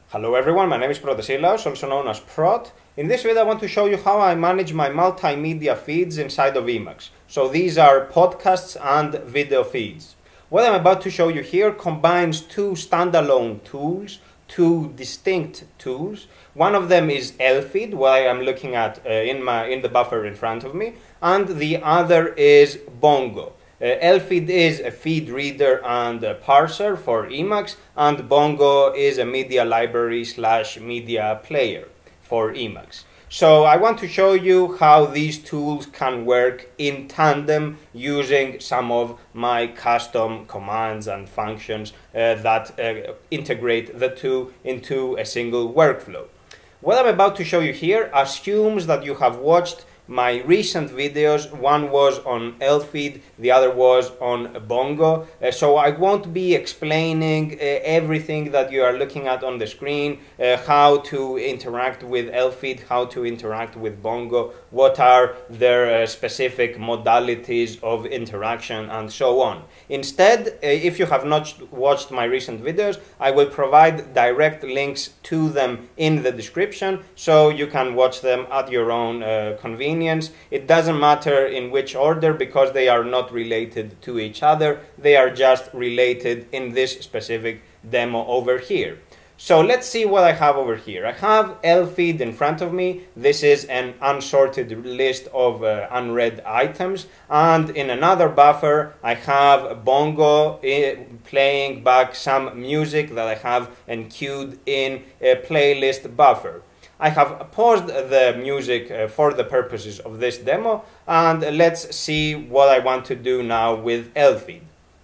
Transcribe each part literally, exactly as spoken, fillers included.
Hello everyone, my name is Protesilaos, also known as Prot. In this video I want to show you how I manage my multimedia feeds inside of Emacs. So these are podcasts and video feeds. What I'm about to show you here combines two standalone tools, two distinct tools. One of them is Elfeed, what I am looking at uh, in, my, in the buffer in front of me, and the other is Bongo. Uh, Elfeed is a feed reader and a parser for Emacs, and Bongo is a media library slash media player for Emacs. So I want to show you how these tools can work in tandem using some of my custom commands and functions uh, that uh, integrate the two into a single workflow. What I'm about to show you here assumes that you have watched my recent videos. One was on Elfeed, the other was on Bongo. Uh, so I won't be explaining uh, everything that you are looking at on the screen, uh, how to interact with Elfeed, how to interact with Bongo, what are their uh, specific modalities of interaction, and so on. Instead, uh, if you have not watched my recent videos, I will provide direct links to them in the description, so you can watch them at your own uh, convenience. It doesn't matter in which order because they are not related to each other. They are just related in this specific demo over here. So let's see what I have over here. I have Elfeed in front of me. This is an unsorted list of uh, unread items. And in another buffer, I have Bongo playing back some music that I have enqueued in a playlist buffer. I have paused the music uh, for the purposes of this demo, and let's see what I want to do now with Elfeed.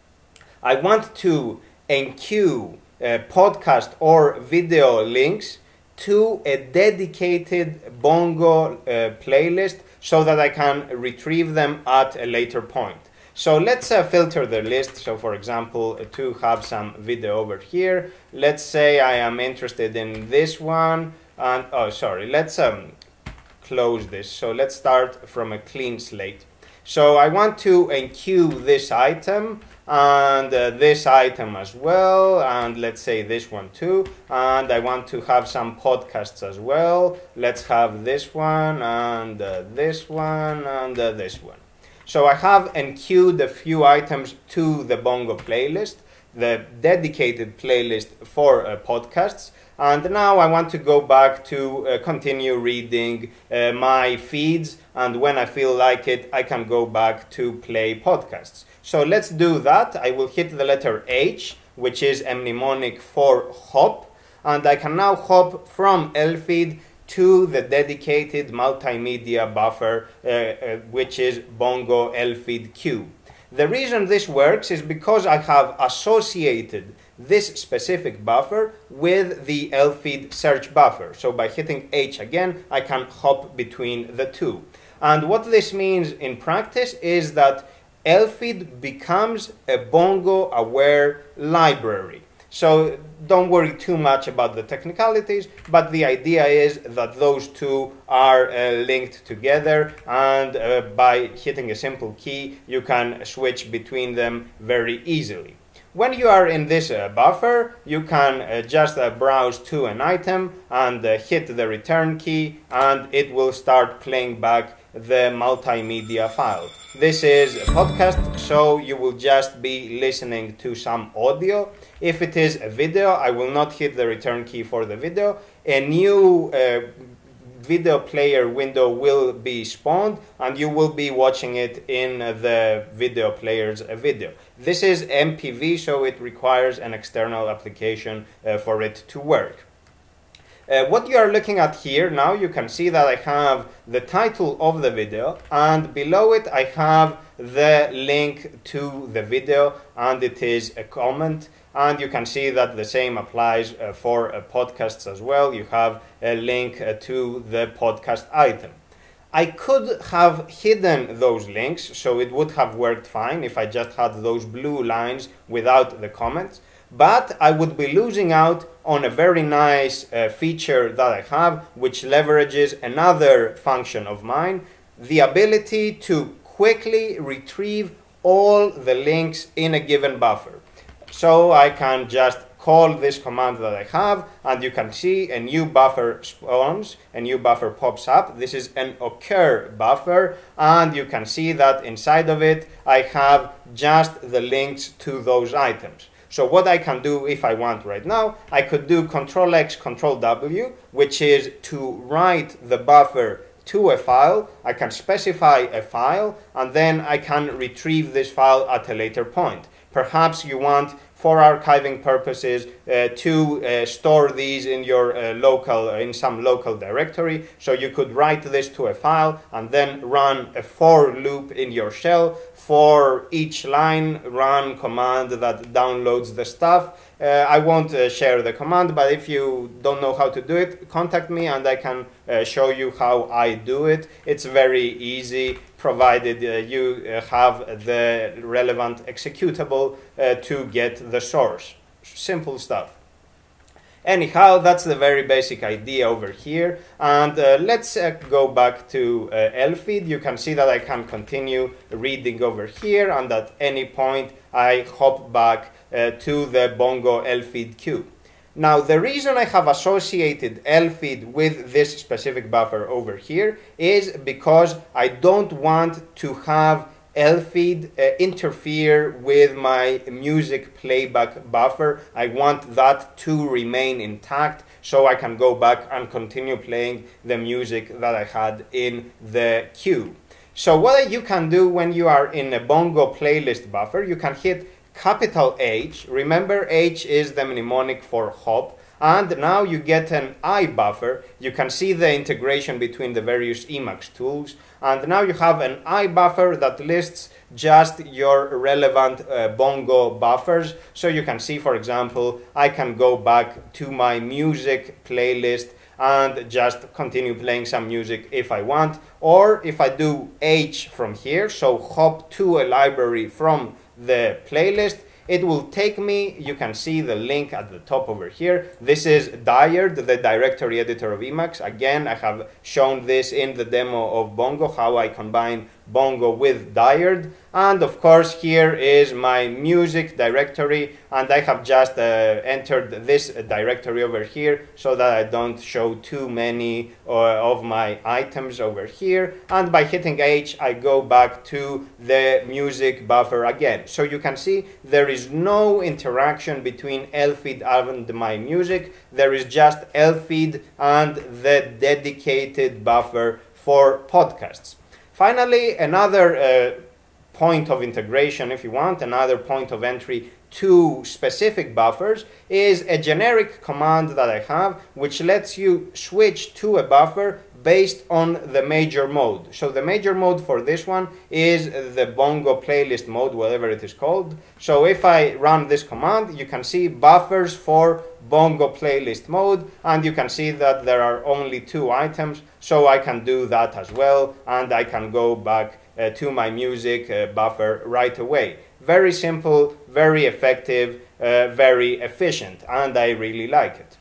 I want to enqueue uh, podcast or video links to a dedicated Bongo uh, playlist so that I can retrieve them at a later point. So let's uh, filter the list. So for example, uh, to have some video over here, let's say I am interested in this one. And oh, sorry, let's um, close this. So let's start from a clean slate. So I want to enqueue this item and uh, this item as well, and let's say this one too. And I want to have some podcasts as well. Let's have this one and uh, this one and uh, this one. So I have enqueued a few items to the Bongo playlist, the dedicated playlist for uh, podcasts. And now I want to go back to uh, continue reading uh, my feeds, and when I feel like it, I can go back to play podcasts. So let's do that. I will hit the letter H, which is a mnemonic for hop, and I can now hop from Elfeed to the dedicated multimedia buffer, uh, uh, which is Bongo Elfeed Queue. The reason this works is because I have associated this specific buffer with the Elfeed search buffer. So by hitting H again, I can hop between the two. And what this means in practice is that Elfeed becomes a Bongo-aware library. So don't worry too much about the technicalities, but the idea is that those two are uh, linked together, and uh, by hitting a simple key, you can switch between them very easily. When you are in this uh, buffer, you can uh, just uh, browse to an item and uh, hit the return key, and it will start playing back the multimedia file. This is a podcast, so you will just be listening to some audio. If it is a video, I will not hit the return key for the video. A new uh, video player window will be spawned, and you will be watching it in the video player's video. This is M P V, so it requires an external application uh, for it to work. Uh, what you are looking at here now, you can see that I have the title of the video, and below it I have the link to the video, and it is a comment. And you can see that the same applies uh, for uh, podcasts as well. You have a link uh, to the podcast item. I could have hidden those links, so it would have worked fine if I just had those blue lines without the comments. But I would be losing out on a very nice uh, feature that I have, which leverages another function of mine, the ability to quickly retrieve all the links in a given buffer. So I can just call this command that I have, and you can see a new buffer spawns, a new buffer pops up. This is an occur buffer, and you can see that inside of it I have just the links to those items. So what I can do if I want right now, I could do control X, control W, which is to write the buffer to a file. I can specify a file, and then I can retrieve this file at a later point. Perhaps you want, for archiving purposes, uh, to uh, store these in your uh, local, uh, in some local directory. So you could write this to a file and then run a for loop in your shell. For each line, run command that downloads the stuff. Uh, I won't uh, share the command, but if you don't know how to do it, contact me and I can uh, show you how I do it. It's very easy, provided uh, you uh, have the relevant executable uh, to get the source. Simple stuff. Anyhow, that's the very basic idea over here. And uh, let's uh, go back to uh, Elfeed. You can see that I can continue reading over here, and at any point I hop back uh, to the Bongo Elfeed queue. Now, the reason I have associated Elfeed with this specific buffer over here is because I don't want to have Elfeed uh, interfere with my music playback buffer. I want that to remain intact so I can go back and continue playing the music that I had in the queue. So what you can do when you are in a Bongo playlist buffer, you can hit capital H. Remember, H is the mnemonic for hop. And now you get an I buffer. You can see the integration between the various Emacs tools. And now you have an I buffer that lists just your relevant uh, Bongo buffers. So you can see, for example, I can go back to my music playlist and just continue playing some music if I want. Or if I do H from here, so hop to a library from the playlist, it will take me, you can see the link at the top over here. This is Dyard, the directory editor of Emacs. Again, I have shown this in the demo of Bongo, how I combine Bongo with Dyard. And of course, here is my music directory, and I have just uh, entered this directory over here so that I don't show too many uh, of my items over here. And by hitting H, I go back to the music buffer again. So you can see there is no interaction between Elfeed and my music. There is just Elfeed and the dedicated buffer for podcasts. Finally, another uh, point of integration, if you want, another point of entry to specific buffers is a generic command that I have which lets you switch to a buffer based on the major mode. So the major mode for this one is the Bongo playlist mode, whatever it is called. So if I run this command, you can see buffers for Bongo playlist mode, and you can see that there are only two items, so I can do that as well, and I can go back uh, to my music uh, buffer right away. Very simple, very effective, uh, very efficient, and I really like it.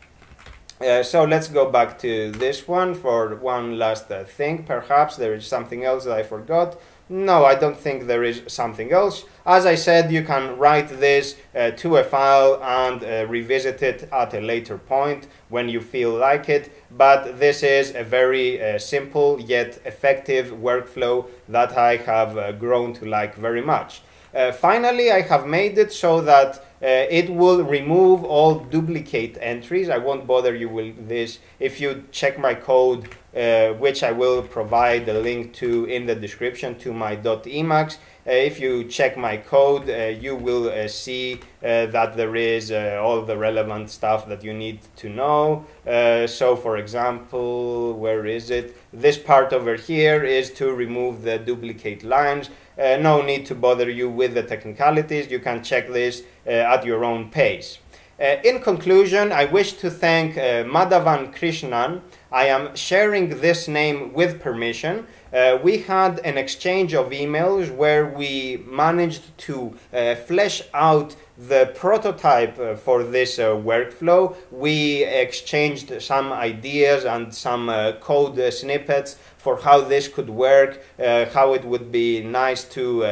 Uh, so let's go back to this one for one last uh, thing. Perhaps there is something else that I forgot. No, I don't think there is something else. As I said, you can write this uh, to a file and uh, revisit it at a later point when you feel like it. But this is a very uh, simple yet effective workflow that I have uh, grown to like very much. Uh, finally, I have made it so that uh, it will remove all duplicate entries. I won't bother you with this. If you check my code, uh, which I will provide a link to in the description to my .emacs, uh, if you check my code, uh, you will uh, see uh, that there is uh, all the relevant stuff that you need to know. Uh, so, for example, where is it? This part over here is to remove the duplicate lines. Uh, no need to bother you with the technicalities. You can check this uh, at your own pace. Uh, in conclusion, I wish to thank uh, Madhavan Krishnan. I am sharing this name with permission. Uh, we had an exchange of emails where we managed to uh, flesh out the prototype uh, for this uh, workflow. We exchanged some ideas and some uh, code uh, snippets for how this could work, uh, how it would be nice to uh,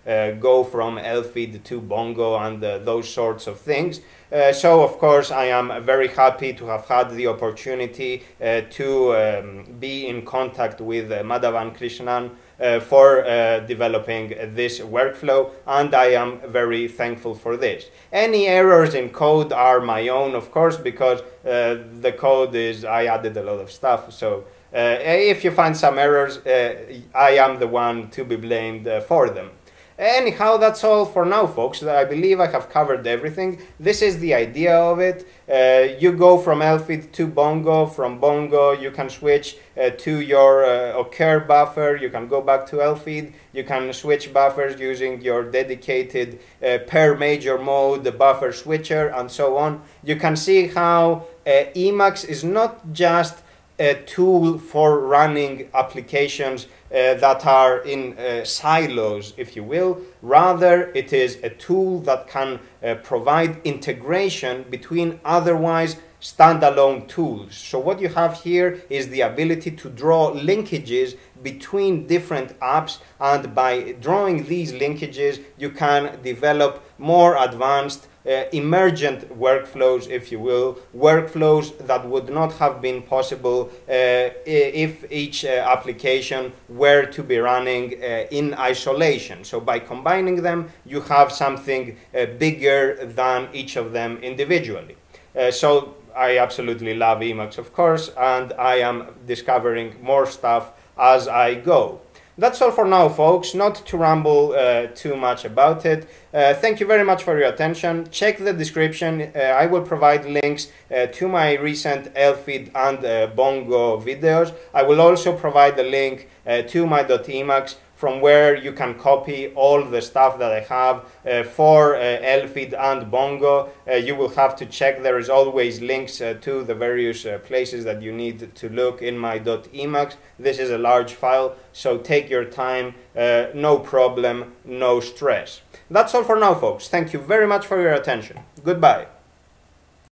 uh, go from Elfid to Bongo and uh, those sorts of things. Uh, so, of course, I am very happy to have had the opportunity uh, to um, be in contact with uh, Madhavan Krishnan uh, for uh, developing this workflow, and I am very thankful for this. Any errors in code are my own, of course, because uh, the code is, I added a lot of stuff, so uh, if you find some errors, uh, I am the one to be blamed uh, for them. Anyhow, that's all for now, folks. I believe I have covered everything. This is the idea of it. Uh, you go from Elfid to Bongo. From Bongo, you can switch uh, to your uh, occur buffer. You can go back to Elfid. You can switch buffers using your dedicated uh, per major mode, the buffer switcher, and so on. You can see how uh, Emacs is not just a tool for running applications uh, that are in uh, silos, if you will. Rather, it is a tool that can uh, provide integration between otherwise standalone tools. So what you have here is the ability to draw linkages between different apps, and by drawing these linkages, you can develop more advanced Uh, emergent workflows, if you will, workflows that would not have been possible uh, if each uh, application were to be running uh, in isolation. So by combining them, you have something uh, bigger than each of them individually. Uh, so I absolutely love Emacs, of course, and I am discovering more stuff as I go. That's all for now, folks. Not to ramble uh, too much about it. Uh, thank you very much for your attention. Check the description. Uh, I will provide links uh, to my recent Elfid and uh, Bongo videos. I will also provide the link uh, to my .emacs, from where you can copy all the stuff that I have uh, for uh, Elfid and Bongo. Uh, you will have to check. There is always links uh, to the various uh, places that you need to look in my .emacs. This is a large file, so take your time. Uh, no problem, no stress. That's all for now, folks. Thank you very much for your attention. Goodbye.